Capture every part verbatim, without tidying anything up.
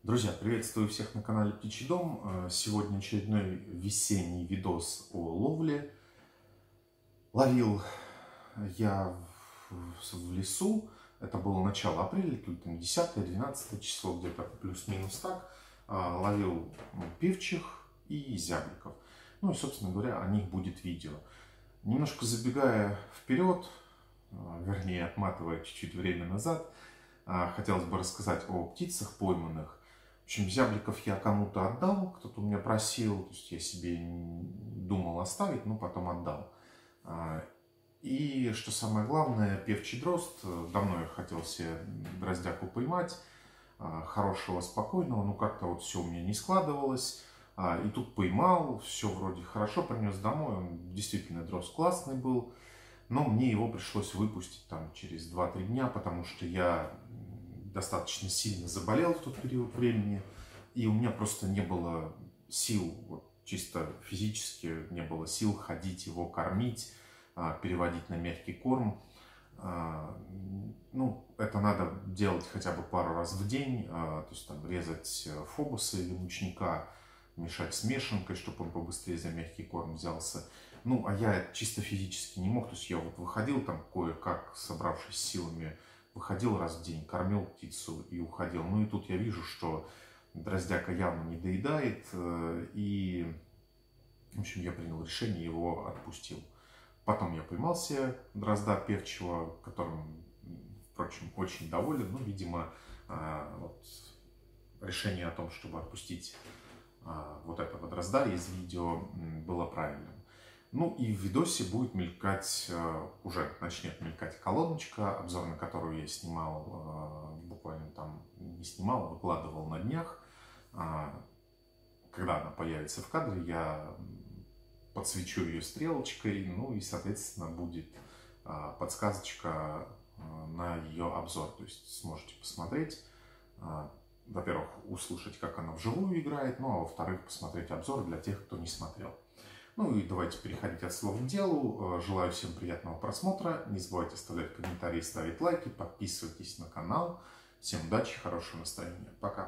Друзья, приветствую всех на канале Птичий дом. Сегодня очередной весенний видос о ловле. Ловил я в, в лесу. Это было начало апреля, тут там десятое-двенадцатое число, где-то плюс-минус так. Ловил певчих и зябликов. Ну и, собственно говоря, о них будет видео. Немножко забегая вперед, вернее, отматывая чуть-чуть время назад, хотелось бы рассказать о птицах пойманных. В общем, зябликов я кому-то отдал, кто-то у меня просил, то есть я себе думал оставить, но потом отдал. И, что самое главное, певчий дрозд. Давно я хотел себе дроздяку поймать, хорошего, спокойного, но как-то вот все у меня не складывалось. И тут поймал, все вроде хорошо, принес домой, он действительно дрозд классный был, но мне его пришлось выпустить там через два-три дня, потому что я достаточно сильно заболел в тот период времени, и у меня просто не было сил, вот, чисто физически не было сил ходить его кормить, переводить на мягкий корм. Ну, это надо делать хотя бы пару раз в день, то есть там резать фобуса или мучника, мешать с мешанкой, чтобы он побыстрее за мягкий корм взялся. Ну, а я чисто физически не мог, то есть я вот выходил там кое-как, собравшись силами, выходил раз в день, кормил птицу и уходил. Ну и тут я вижу, что дроздяка явно не доедает, и, в общем, я принял решение, его отпустил. Потом я поймал себе дрозда певчего, которым, впрочем, очень доволен. Ну, видимо, вот, решение о том, чтобы отпустить вот этого дрозда из видео, было правильным. Ну и в видосе будет мелькать, уже начнет мелькать колоночка, обзор на которую я снимал, буквально там не снимал, а выкладывал на днях. Когда она появится в кадре, я подсвечу ее стрелочкой, ну и, соответственно, будет подсказочка на ее обзор. То есть сможете посмотреть, во-первых, услышать, как она вживую играет, ну а во-вторых, посмотреть обзор для тех, кто не смотрел. Ну и давайте переходить от слов к делу. Желаю всем приятного просмотра. Не забывайте оставлять комментарии, ставить лайки, подписывайтесь на канал. Всем удачи, хорошего настроения. Пока.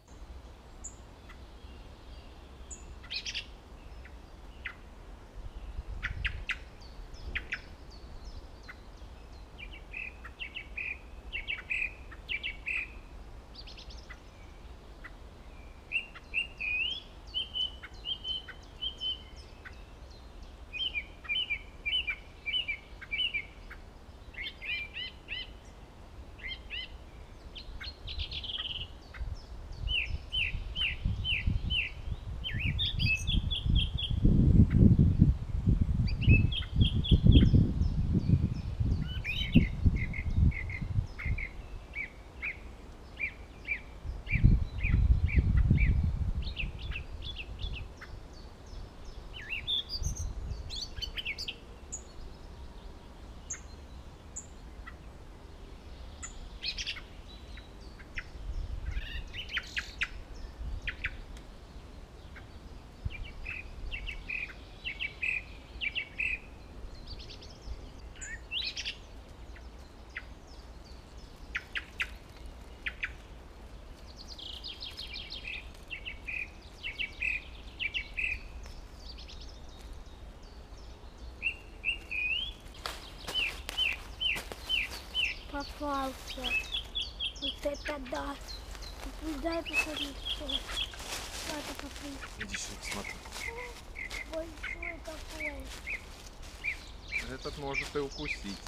Попался. Вот это да. Дай посмотреть, что. Ладно, попри. Иди сюда, смотри. Большой такой. Этот может и укусить.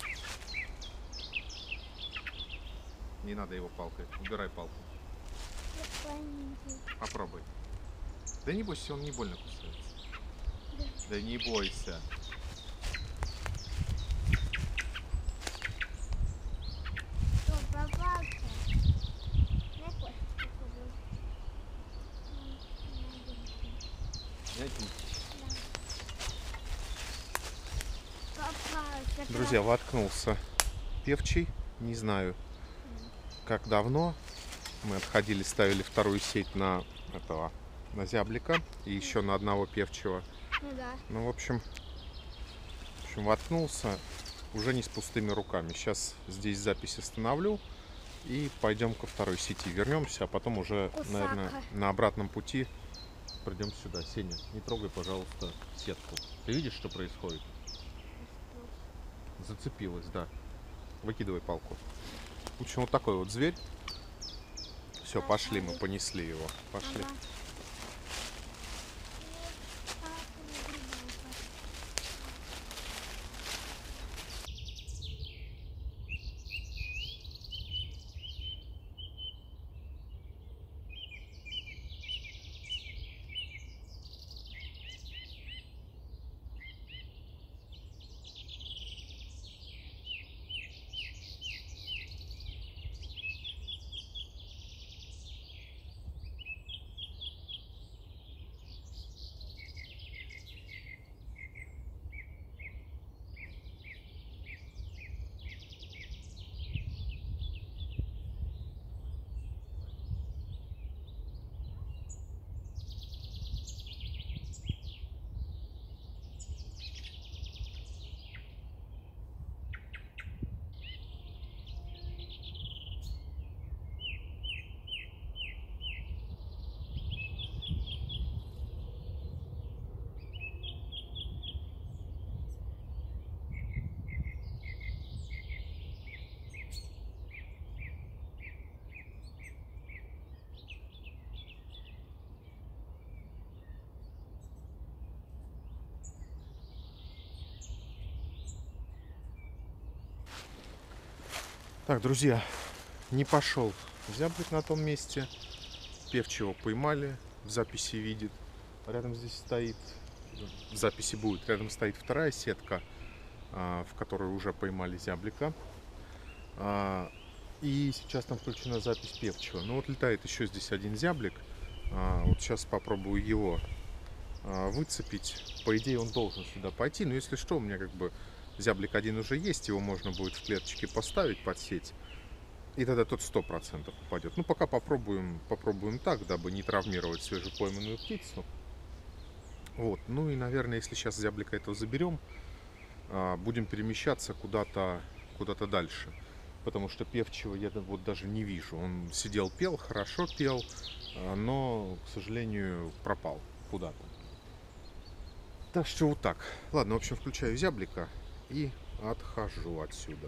Не надо его палкой. Убирай палку. Попробуй. Да не бойся, он не больно кусается. Да, да не бойся. что, попался? Дай кошку попробую. Знаете, Попался. друзья, воткнулся певчий. Не знаю, как давно. Мы отходили, ставили вторую сеть на этого, на зяблика и еще на одного певчего. Ну да. Ну, в общем, в общем, воткнулся уже не с пустыми руками. Сейчас здесь запись остановлю, И пойдем ко второй сети. Вернемся, а потом уже, Кусака. наверное, на обратном пути придем сюда. Сеня, не трогай, пожалуйста, сетку. Ты видишь, что происходит? Зацепилась, да. Выкидывай палку. В общем, вот такой вот зверь. Все, пошли, мы понесли его. Пошли. Ага. Так, друзья, не пошел зяблик на том месте. Певчего поймали, в записи видит. Рядом здесь стоит, в записи будет, рядом стоит вторая сетка, в которой уже поймали зяблика. И сейчас там включена запись певчего. Ну вот летает еще здесь один зяблик. Вот сейчас попробую его выцепить. По идее он должен сюда пойти. Но если что, у меня как бы зяблик один уже есть. Его можно будет в клеточке поставить под сеть. И тогда тот сто процентов упадет. Ну пока попробуем, попробуем так, дабы не травмировать свежепойманную птицу. Вот. Ну и, наверное, если сейчас зяблика этого заберем, будем перемещаться куда-то куда-то дальше. Потому что певчего я вот даже не вижу. Он сидел, пел, хорошо пел, но, к сожалению, пропал куда-то. Так что вот так. Ладно, в общем, включаю зяблика и отхожу отсюда.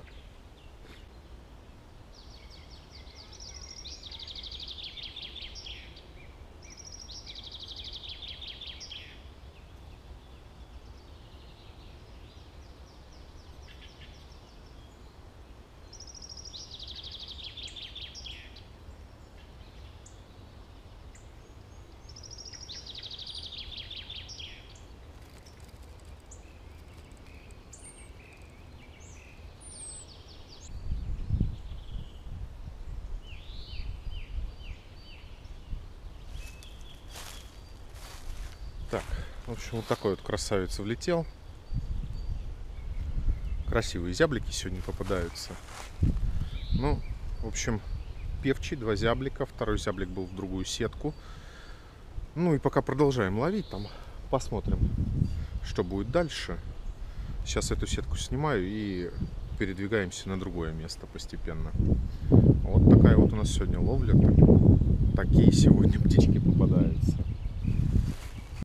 Так, в общем, вот такой вот красавец влетел. Красивые зяблики сегодня попадаются. Ну, в общем, певчий, два зяблика. Второй зяблик был в другую сетку. Ну и пока продолжаем ловить. Там посмотрим, что будет дальше. Сейчас эту сетку снимаю и передвигаемся на другое место постепенно. Вот такая вот у нас сегодня ловля. Такие сегодня птички попадаются.